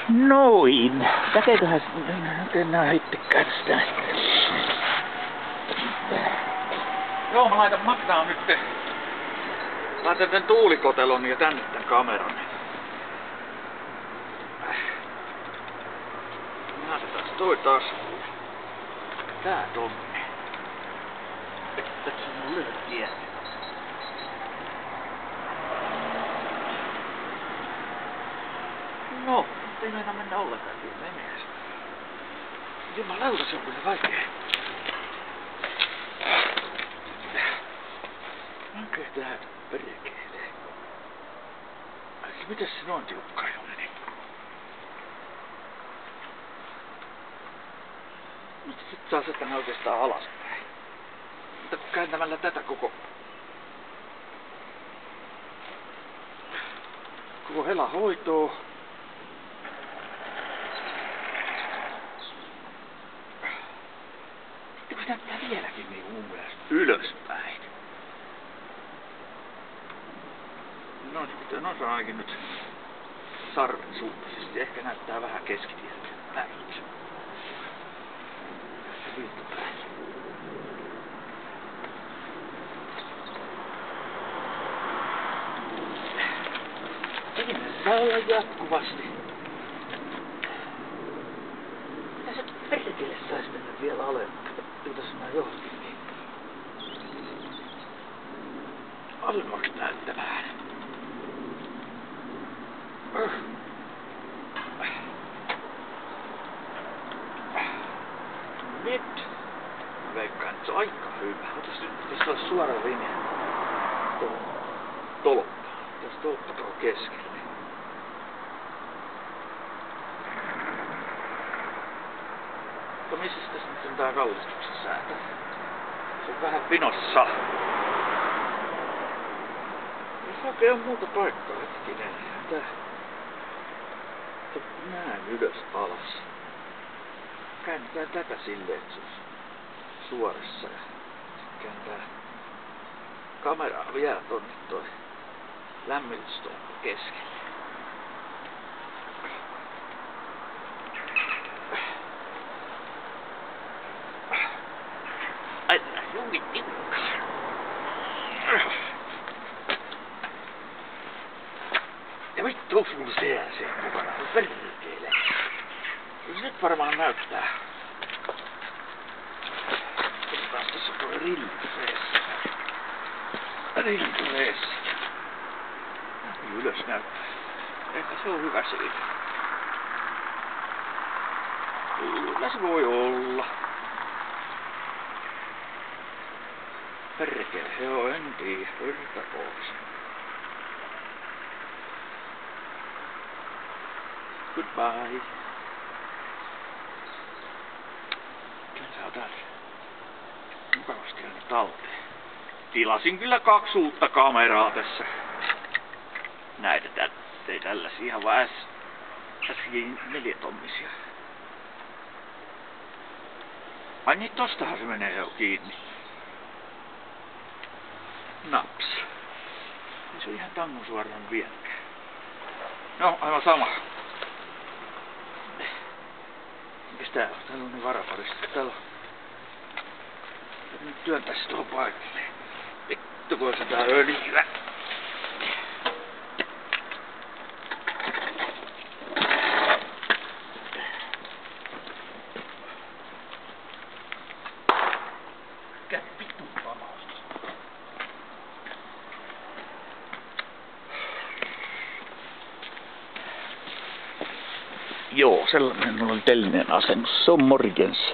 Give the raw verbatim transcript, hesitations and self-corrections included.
Noin. Näkeeköhän nyt enää itsekään sitä. Joo, mä laitan Magnaan nyt. Laitan tän tuulikotelon ja tänne tän kameran. Laitetaan toi taas. Tää tonne. Tässä on lyhyt tie. No, ei meinaa mennä ollenkaan kyllä menee. Jumalauta, se on kyllä vaikea. Okei, tää perkeelee. Mitäs se noin tiukkaa jo meni? Nyt sit saa tänne oikeastaan alaspäin. Mutta kääntämällä tätä koko... Koko hela hoitoo. Sitten kun se näyttää vieläkin niin mun mielestä ylöspäin. No sitten no se on ainakin nyt sarven suuntaisesti. Ehkä näyttää vähän keskitieltä. Näin. Viittapäin. Siinä saa olla jatkuvasti. Mitä se perkele sais mennä vielä alemmaksi? Jotas mä johonkin niin. Alemmaksi näyttämään. Nyt. Veikkaan, että se on aika hyvä. Otas nyt, pitäisi olla suora linja. Tolppa. Tässä tolppa tuohon keskelle. Mutta missä tässä nyt on tää kallistuksen säätö? Se on vähän pinossa. Jos oikein on muuta paikkaa hetkinen. Tää. Näin ylös alas. Käännetään tätä silleen, että se on suorassa ja sitten kääntää kameraa vielä tonne toi lämmitystolppa keskelle. Ai nää juuri tiukkaa. Ja vittu onks mulla siellä se mukana? Perkeele. Nyt varmaan näyttää. Otetaan tässä toi rilli reessä. Rilli reessä. Ylös näyttää. Ehkä se on hyvä siinä. Kyllä se voi olla. Perkele, joo en tiedä. Yrtäkooks. Goodbye. Kyllä sä otat mukavasti aina talteen. Tilasin kyllä kaksi uutta kameraa tässä. Näitä ei tällaisia vaan S J neljätommisia. Ai niin, tostahan se menee jo kiinni. Naps. Ei se ihan tangon suoraan vieläkään. No, aivan sama. Mikäs tää on? Täällä on ne varaparista. Täällä on... Nyt työntäis tuohon paikalle. Vittu kun se tää öljyä. Mikä vittu pamausta? Joo, sellainen on tellinen asennus. Se on morjens.